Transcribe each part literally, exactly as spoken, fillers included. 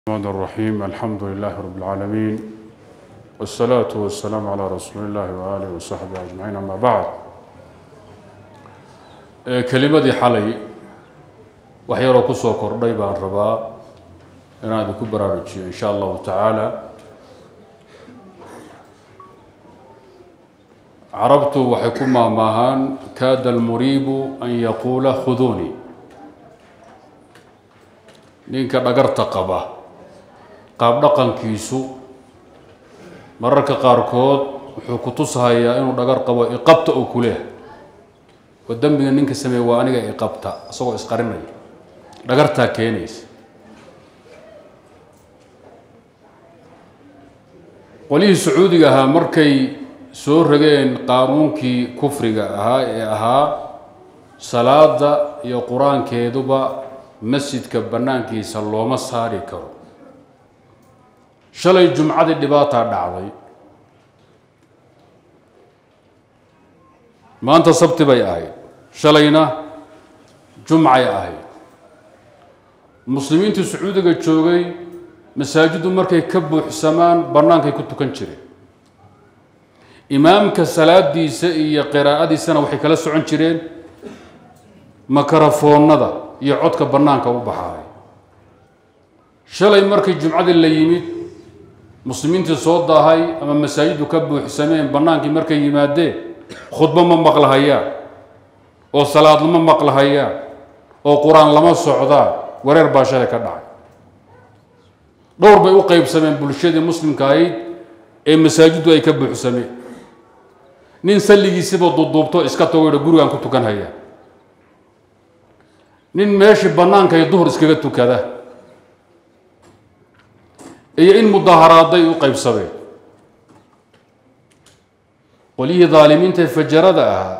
الرحمن الرحيم الحمد لله رب العالمين والصلاة والسلام على رسول الله وآله وصحبه أجمعين أما بعد كلمة حالي وحيرا كسو كردي بان ربا أنا هذا كبرى إن شاء الله تعالى عربت وحكما ماهان كاد المريب أن يقول خذوني نينك دغرت قبا qaab dhaqankiisu mararka qaarkood wuxuu ku tusahayaa inuu dhagar qabo iqabta oo kule oo dambiga ninka sameeyay waa aniga iqabta asagoo isqarinay dhagarta keenaysa qolihii sacuudiga ahaa markay soo rageen qaanuunkii kufriga ahaa ee ahaa salaada iyo quraankeeduba masjidka banaankiisa looma saari karo shalay jumcadii dhibaato dhacday maanta sabti bay ahayd shalayna jumcay ahayd muslimiintu sacuudiga joogay masaajidu markay ka buuxsamaan bannaankay ku tukan jireen imaamka salaadiisa iyo qiraa'adiisana waxay kala socon jireen makarafoonada iyo codka bannaanka u baxay shalay markii jumcadii la yimid muslimiinta soo daahay ama masaajidu ka buuxsameen bannaankii markay yimaadeen khudba ma maqlahayaan oo salaad lama maqlahayaan oo quraan lama socdaa wareer baa shalay ka dhacay dhowr bay u qaybsameen bulshadii muslimka ahayd ee masaajidu ay ka buuxsameen nin salligiisiba duduubto iska tago gurigaan ku tukan haya nin meeshii bannaanka ay duhur iskaga tukada iyo in mudaharaaday u qaybsadeen qolihii dhaalimiinta fajarada ahaa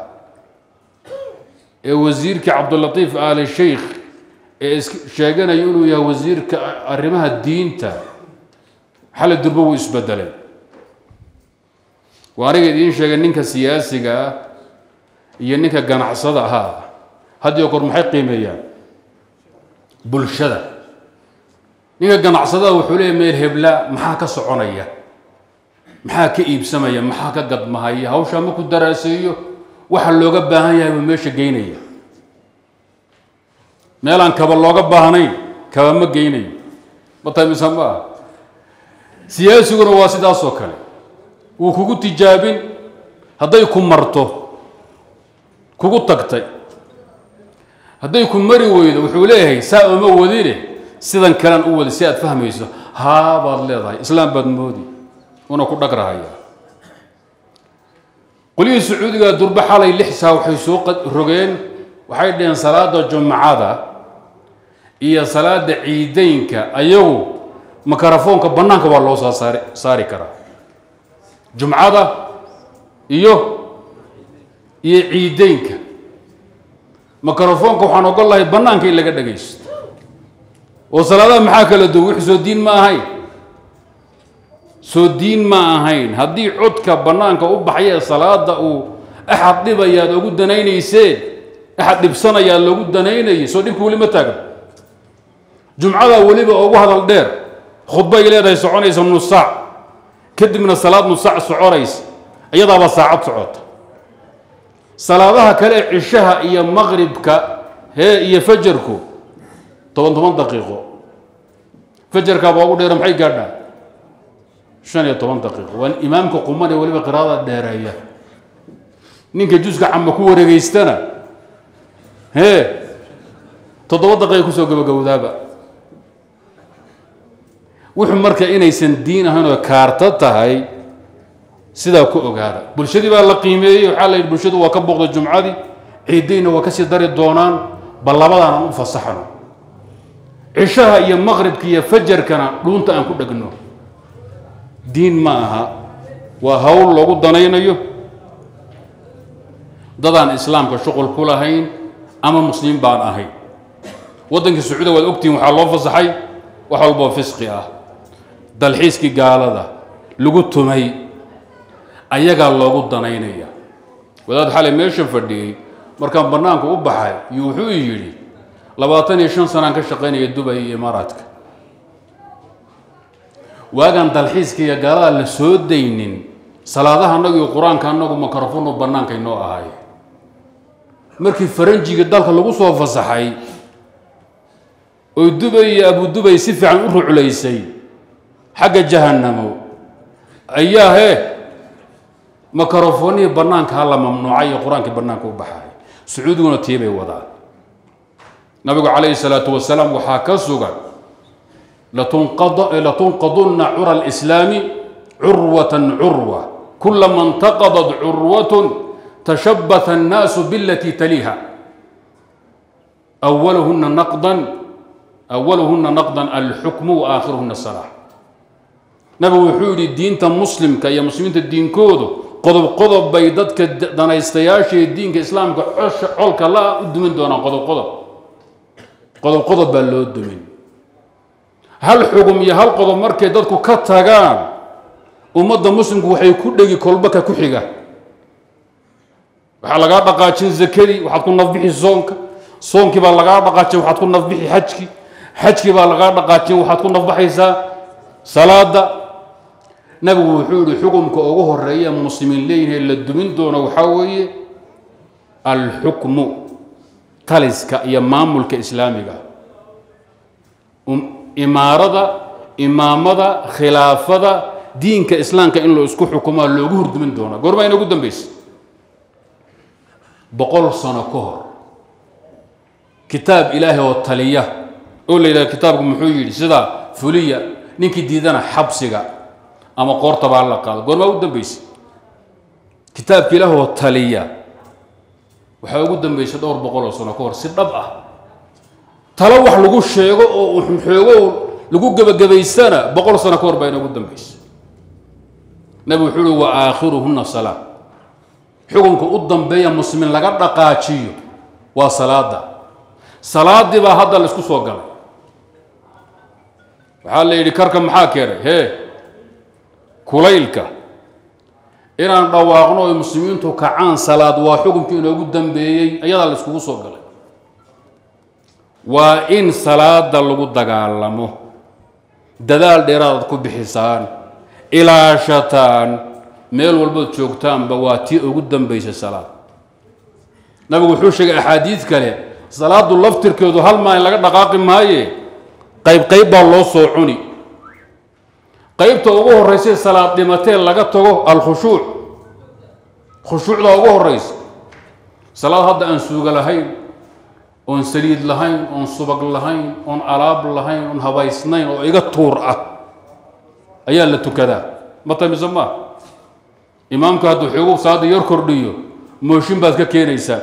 ee wasiirka cabdulatiif aali sheekh ee sheeganaya inuu yahay wasiirka arrimaha diinta xal durba uu isbedelay waariga idiin sheegay ninka siyaasiga ah iyo ninka ganacsada ahaa haddii kor maxay qiimeeyaan bulshada ninka ganacsada wuxuu leeyahay meel hebla maxaa ka soconaya maxaa ka iibsamaya maxaa ka gadmahaya hawsha ma ku daraaseeyo waxa looga baahan yahay oo meesha geynaya meel aan kaba looga baahnayn kaba ma geynayo batay misama siyaasiguna waa sidaas oo kale uu kugu tijaabin hadday ku marto kugu tagtay hadday ku mari weydo wuxuu leeyahay saa uma wadine sidan kalan u wada si aad fahmayso haa baad leedahay islaam baad moodi una ku dhagrahaya qolihii sacuudiga durba xalay lix saa waxay soo rogeen waxay dhaheen salaada jumcada iyo salaada ciideynka ayagu makarafoonka bannaanka waa loo soo saari saari karaa jumcada iyo iyo ciideynka makarafoonka waxaan ogol lahay bannaanka in laga dhagaysto oo salaadaha maxaa kala duwan wix soo diin ma ahayn soo diin ma ahayn haddii codka bannaanka u baxaya salaada uu axad dhibayaad ugu danaynayseen axad dhibsanayaad loogu danaynayay soo dhibka weli ma taagan jumcada weliba ugu hadal dheer khudbay leedahay soconaysa nus saac kadibna salaad nus saac soconaysa iyadaaba saacad socota salaadaha kale cishaha iyo maqribka hee iyo fajarku toban toban daqiiqo fajarka baa ugu dheer maxay gaadhaa shan iyo toban daqiiqo waan imaamka qumane waliba qiraada dheereeya ninka juska camba ku wareegaystana hee toddoba daqiiqo kusoo gabagabowdaaba wuxuu marka inaysan diin ahayn oo kaarta tahay sidaa ku ogaada bulshadii baa la qiimeeyey waxaa la yidhi bulshadu waa ka booqda jumcadii ciidayna waa kasii dari doonaan bal labadaan aan u fasaxno cishaha iyo maqribka iyo fajarkana dhuunta aan ku dhegno diin ma aha waa hawl loogu danaynayo dadaan islaamka shuqul ku lahayn ama muslimiin baan ahayn waddankii sacuudiga waad ogtihiin waxaa loo fasaxay wax walboo fisqi ah dalxiiskii gaalada lagu tumay ayagaa loogu danaynaya wadaad xalay meesha fadhiyey markaan bannaanka u baxay iyo wuxuu yidhi labaatan iyo shan sanaan ka shaqaynaya Dubai iyo Imaaraadka waagan dalxiiska iyo gaalada la soo daynin salaadaha annagu iyo qur-aanka annagu mikrofonu bannaanka inoo ahay markii faranjiga dalka lagu soo fasaxay oo dubay iyo abu dubay si fiican u ruclaysay xagga jahannamo ayaa he mikrofonihi bannaanka ha la mamnuucay iyo qur-aankii bannaanka u baxay sacuudiguna tiibay wadaan nabigu calayhi salaatu wasalaam waxaa ka sugan latunqadunna cura alislaami curwatan curwa kulama intaqadat curwatun tashabbatha annaasu bilatii taliiha awaluhunna naqdan awaluhunna naqdan alxukmu wa aakhiruhunna salaax nabigu wuxuu yidhi diinta muslimka iyo muslimiinta diinkoodu qodob qodob bay dadka danaystayaashee diinka islaamka colka la u dumin doonaan qodob qodob qodob qodob baa loo dumin hal xugum iyo hal qodob markay dadku ka tagaan ummadda muslimku waxay ku dhegi kolbaka ku xiga waxaa lagaa dhaqaajin zakadii waxaad ku nafbixi soonka soonkii baa lagaa dhaqaajin waxaad ku nafbixi xajkii xajkii baa lagaa dhaqaajin waxaad ku nafbaxaysaa salaada nabigu wuxuu yihi xukumka ugu horeeya muslimiin leeyihiin la dumin doono waxaa weeye alxukmu taliska iyo maamulka islaamiga imaarada imaamada khilaafada diinka islaamka in loo isku xukumaa loogu hurdumin doona goorma inagu dambaysa boqol sano ka hor kitaab ilaahay oo taliya oo la yidhaha kitaabku muxuu yidhi sida fuliya ninkii diidana xabsiga ama qoorta baa la qaado goorma ugu dambaysa kitaabka ilaahay oo taliya waxaa ugu dambaysa dhowr boqol oo sano ka hor si dhab ah talo wax lagu sheego oo xoogo lagu gabagabaysana boqol sano ka hor baa inagu dambaysa nabi wuxuu yidhi wa aakhiruhunna salaa xukunka u dambeeya muslimiin laga dhaqaajiyo waa salaada salaadii baa hadda la isku soo galay waxaa la yidhi karka maxaa keenay hee kulaylka inaan dhawaaqno oo muslimiintu kacaan salaad waa xukunkii inoogu dambeeyey ayadaa la iskugu soo galay waa in salaada lagu dagaalamo dadaal dheeraad ku bixisaan ilaashataan meel walbood joogtaanba waa tii ugu dambaysa salaad nabigu wuxuu sheegay axaadiid kale salaadu laftirkeedu hal maalin laga dhaqaaqi maaye qayb qayb baa loo soo cuni qaybta ugu horreysay salaad dhimatee laga tago alkhushuuc khushuucda ugu horreysa salaad hadda aan suuga lahayn oon saliid lahayn oon subag lahayn oon alaab lahayn oon habaysnayn oo iga tuur ah ayaa la tukadaa ma tamise maa imaamku hadduu xoogu salaada yar kordhiyo mooshin baad ka keenaysaa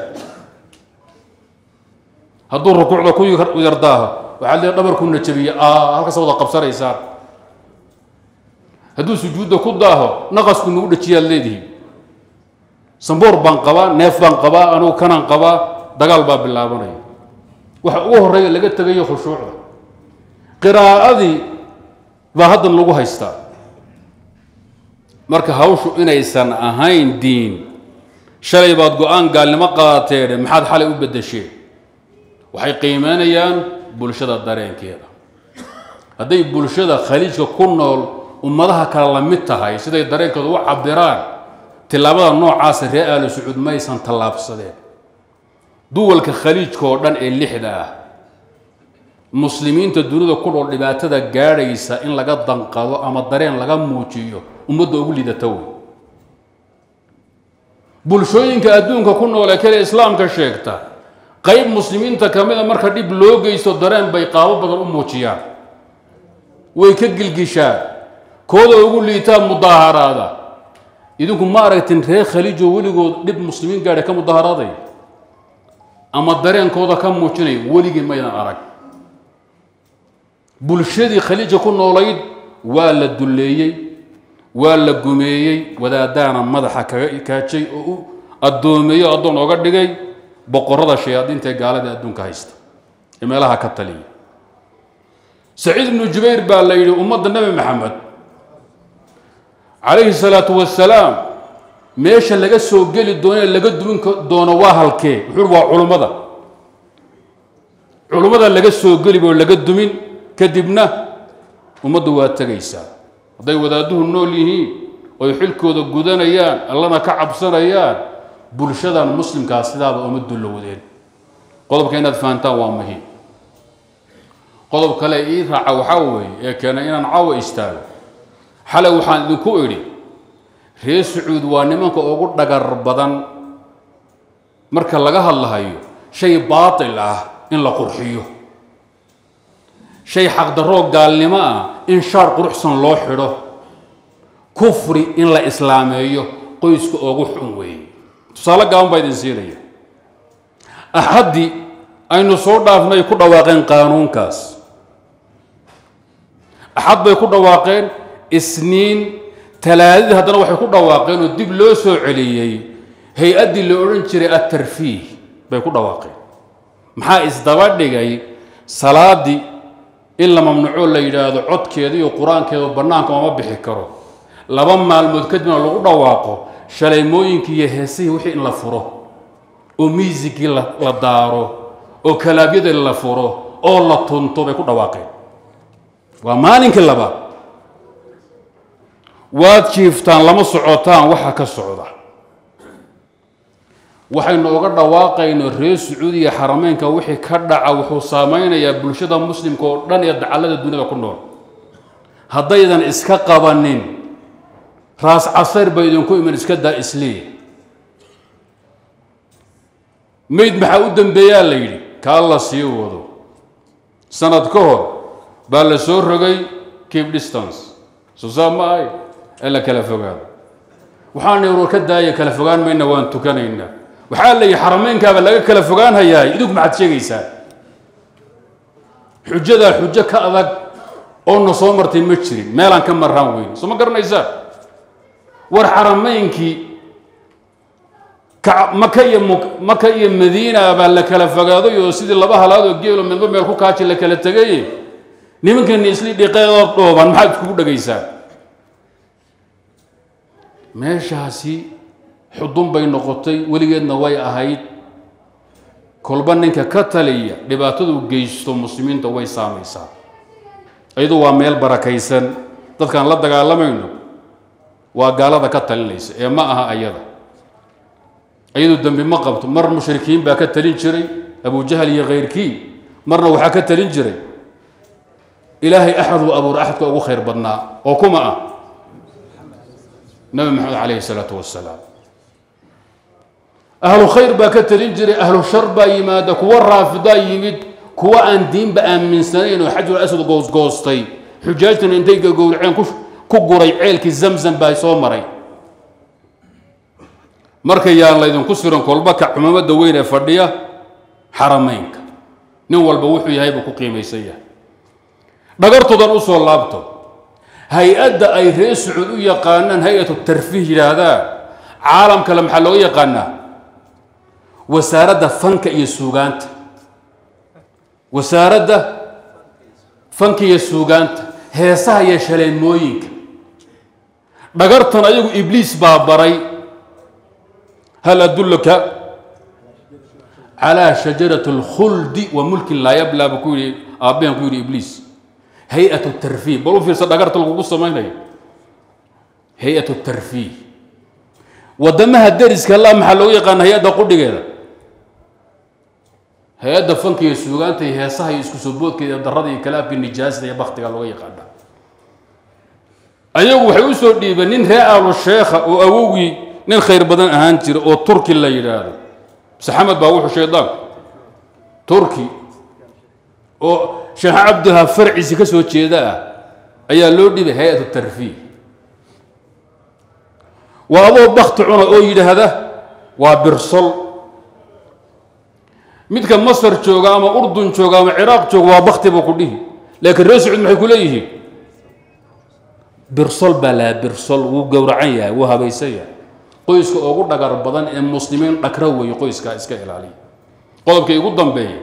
hadduu rukuucda ku yardaaho waxaad leedahay dhabarkuna jabiya halkaas wada qabsanaysaa hadduu sujuudda ku daaho naqasku nagu dhajiyaad leedihi samboor baan qabaa neef baan qabaa anugu kanaan qabaa dagaal baa bilaabanaya waxa ugu horreeya laga tegayo khushuucda qiraa'adii baa haddan lagu haystaa marka hawshu inaysan ahayn diin shalay baad go-aan gaalnimo qaateene maxaad xalay u beddesheen waxay qiimeynayaan bulshada dareenkeeda hadday bulshada khaliijka ku nool ummadaha kale la mid tahay siday dareenkooda u cabiraan tillaabada noocaasa ree aalu sacuud maysan tallaabsadeen duwalka khaliijka oo dhan ee lixda ah muslimiinta dunida ku dhool dhibaatada gaadhaysa in laga danqado ama dareen laga muujiyo ummadda ugu lidata wey bulshooyinka adduunka ku nool ee kale islaamka sheegta qayb muslimiinta ka mid a marka dhib loo geysto dareen bay qaabo badan u muujiyaan way ka gilgishaan kooda ugu liitaa mudaaharaada idinku ma aragtin reer khaliijoo weligood dhib muslimiin gaadha ka mudaharaaday ama dareenkooda ka muujinay weligii maydan arag bulshadii khaliija ku noolayd waa la dulleeyey waa la gumeeyey wadaadaana madaxa kaga kaajay oo u addoomeeyo addoon oga dhigay boqorada shayaadiinta ee gaalada adduunka haysta ee meelaha ka taliya saciid ibnu jubayr baa la yidhi ummadda nebi maxamed calayhi salaatu wasalaam meesha laga soo geli doono ee laga dumin doono waa halkee wuxuu waa culummada culummada laga soo geli oo laga dumin kadibna ummaddu waa tegaysaa hadday wadaaduhu nool yihiin oy xilkooda gudanayaan allana ka cabsanayaan bulshadan muslimkaa sidaaba uma dullowdeen qodobka inaad fahantaan waa muhiim qodob kale ii raaca waxaa weeye ee keena inaan caawa istaago xalay waxaan idinku idhi reer sacuud waa nimanka ugu dhagar badan marka laga hadlahayo shay baatil ah in la qurxiyo shay xaqdarroo gaalnimo ah in shaar quruxsan loo xidho kufri in la islaameeyo qoyska ugu xun weeye tusaale gaaban baa idin siinaya axaddii aynu soo dhaafnay ku dhawaaqeen qaanuunkaas axad bay ku dhawaaqeen isniin talaadadii haddana waxay ku dhawaaqeen oo dib loo soo celiyey hay-addii la odhan jiray attarfiih bay ku dhawaaqeen maxaa isdaba dhigay salaaddii in la mamnuuco la yidhaahdo codkeeda iyo qur-aankeedu bannaanka ooma bixi karo laba maalmood kadibna lagu dhawaaqo shaleymooyinkii iyo heesihii wixii in la furo oo miisigii la daaro oo kalaabyadii la furo oo la tunto bay ku dhawaaqeen waa maalinkii labaad waad jiiftaan lama socotaan waxa ka socda waxaynu uga dhawaaqayno reer sacuudiya xarameynka wixii ka dhaca wuxuu saameynayaa bulshada muslimka oo dhan ee dacallada duniyada ku nool haddaydan iska qabanin raas casayr bay idinku iman iska daa isliya mayd maxaa u dambeeyaa la yidhi kaa la sii wado sanad ka hor baa la soo rogay keep distance soo saa ma ahay ee la kala fogaado waxaana war ka daaya kala fogaan mayna waan tukanaynaa waxaa la yidhi xarameynkaaba laga kala fogaan hayaay idinku maxaad sheegaysaa xujadaa xujo ka adag oo na soo martay ma jirin meelaan ka marraan weyn soo ma garanaysaa war xarameynkii maka iyo maka iyo madiina baa la kala fogaaday oo sidii laba halaad oo geelo midba meel ku kaaji la kala tegay nimankani isli dhiqeedoo dhooban maxaad iskugu dhagaysaa meeshaasi xudun bay noqotay weligeedna way ahayd kolba ninka ka taliya dhibaatadu geysto muslimiinta way saamaysaa ayadu waa meel barakaysan dadkaan la dagaalamayno waa gaalada ka talinaysa ee ma aha ayada ayadu dambi ma qabto mar mushrikiin baa ka talin jiray abujahal iyo kayrkii marna waxaa ka talin jiray ilaahay axaduu abuur axadka ugu khayr badnaa oo kuma ah nabi maxamed calayhi salaatu wasalaam ahlu khayr baa ka talin jiray ahlu shar baa yimaada kuwa raafidaa yimid kuwa aan diinba aaminsanayn oo xajul aswad goosgoostay xujaajtana intay gowraceen ku guray ceelkii zamzam baa soo maray marka yaan laydinku siran kolba ka cumamada weyn ee fadhiya xarameynka nin walba wuxuu yahay buu ku qiimaysan yahay dhagartoodan u soo laabto hay-adda ay reer sacuud u yaqaanaan hay-atu tarfiih yidhaahdaa caalam kale maxaa looga yaqaanaa wasaaradda fanka iyo suugaanta wasaaradda fanka iyo suugaanta heesaha iyo shaleemooyinka dhagartan ayagu ibliis baa baray hal adullaka calaa shajarati alkhuldi wa mulkin laa yablaa buu ku yidhi aabbehen ku yidhi ibliis hay-atu tarfiih bal u fiirsa dhagarta lagugu samaynayo hay-atu tarfiih waddamaha deriska la maxaa loogu yaqaana hay-adda qudhigeeda hay-adda fanka iyo suugaanta iyo heesaha iyo isku soo boodkeeda iyo darrada iyo kalaabka nijaasada iyo baktiga looga yaqaana ayagu waxay u soo dhiibeen nin ree aalu sheekha oo awowgii nin khayr badan ahaan jira oo turki la yidhaahdo saxamed baa wuxuu shaydaan turki oo sheekh cabdiha farciisi ka soo jeeda ah ayaa loo dhibay hay-atu tarfiih waa adoo bakti cuna oo yidhaahda waa birsol midka masar jooga ama urdun jooga ama ciraaq jooga waa bakti buu ku dhihi laakiin reer sacuud maxay ku leeyihiin birsol baa laa birsol wuu gowracan yahay wuu habaysan yahay qoyska ugu dhagar badan ee muslimiin dhakra weeye qoyskaa iska ilaaliya qodobka igu dambeeya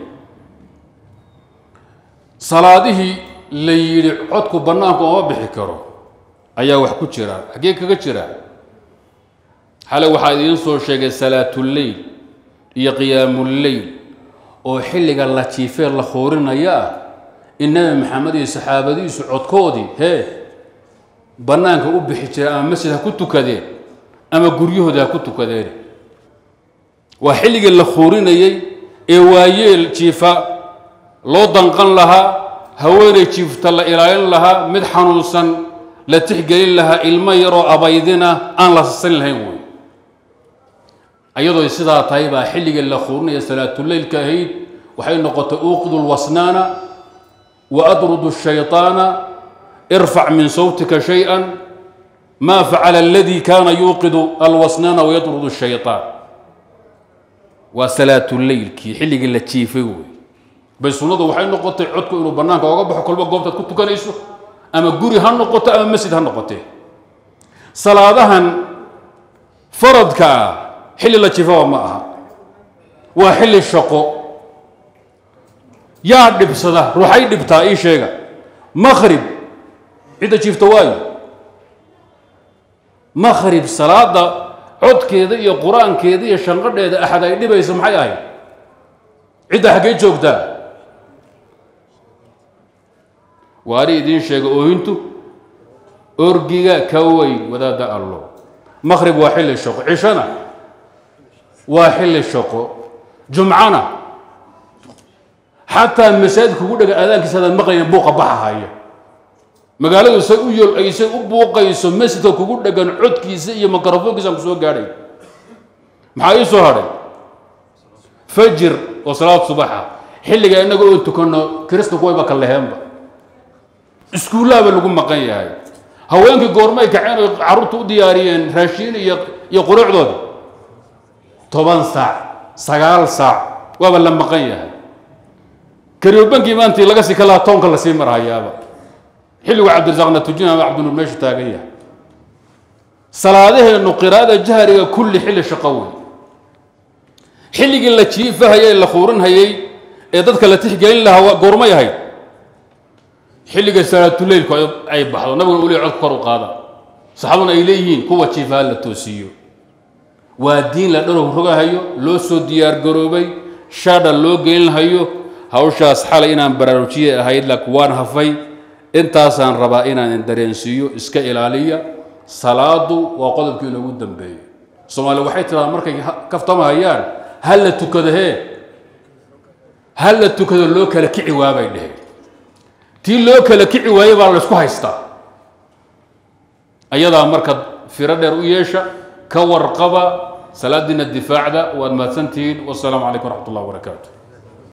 salaadihii la yidhi codku bannaanku ooma bixi karo ayaa wax ku jira xaggee kaga jira xalay waxaa idiin soo sheegay salaatuleyl iyo qiyaamuleyl oo xilliga la jiifee la khoorinaya ah in nabi maxamed iyo saxaabadiisu codkoodii hee bannaanka u bixi jiray ama masjid ha ku tukadeen ama guryahooda ha ku tukadeen waa xilligii la khuurinayay ee waayeel jiifa loo danqan lahaa haweenay jiifta la ilaalin lahaa mid xanuunsan la tixgelin lahaa ilmo yaroo abaydina aan la sasan lahayn wey ayadoo sidaa tahay baa xilligii la khuurinaya salaatuleylka ahayd waxay noqotay uuqidu lwasnaana wa adrudu shayطaana irfac min sawtika shay-an ma facala aladii kaana yuuqidu alwasnaana wayadrudu shayطaan waa salaatuleylkii xilligii la jiifay wey bay sunnadu waxay noqotay codku inuu bannaanka oga baxo kolba goobtaad ku tukanayso ama guri ha noqoto ama masjid ha noqotee salaadahan faradka ah xilli la jiifaba ma aha waa xilli shaqo yaa dhibsada ruuxay dhibtaa ii sheega makhrib cidda jiifta waayo makhrib salaada codkeeda iyo qur-aankeeda iyo shanqadheeda axad ay dhibayso maxay ahayd cidda xaggee joogtaa waari idiin sheega oohintu orgiga ka weyn wadaada allo makhrib waa xilli shaqo cishana waa xilli shaqo jumcana xataa masaajidka ugu dhaga aadaankiisa hadaan maqlayna buuqa baxahaya magaaladu say u yol aysay u buuqayso masjidka kugu dhagan codkiisa iyo mikrofoonkiisa aan ku soo gaadhay maxaa ii soo hadhay fajir oo salaad subaxa xilliga innaga oo tukanno kiristanku wayba ka leheenba iskuullaaba lagu maqan yahay haweenkii goormay kaceen oo carruurta u diyaariyeen raashiin iyo iyo qurucdooda toban saac sagaal saac waaba la maqan yahay karyobankii maantii laga sii kalaa toonka lasii marhayaaba xilligu cabdirasaaqna tujina ama cabdinuur meeshu taagan yahay salaadaheennu qiraa'ada jahriga kulli xilli shaqo wey xilligii la jiifahayay la khuurinhayay ee dadka la tixgelin lahaa goormay ahayd xilliga salaatuleylku ay baxdo nabiguna uu leeyahay codka kor u qaada saxaabaduna ay leeyihiin kuwa jiifaha la toosiyo waa diin la dharow rogahayo loo soo diyaar garoobay shaadha loo gelinhayo hawshaas xalay inaan baraarujiye ahayd laakiin waan hafay intaasaan rabaa inaan dareensiiyo iska ilaaliya salaadu waa qodobkii inoogu dambeeyey soomaali waxay tiraa markay kaftamahayaan hal la tukado hee hal la tukado loo kala kici waabay dheheen tii loo kala kici waayey baa la isku haystaa ayadaa marka firo dheer u yeesha ka warqaba salaadiina difaacda waad mahadsantihiin wasalaamu calaykum waraxmat ullah wabarakaatu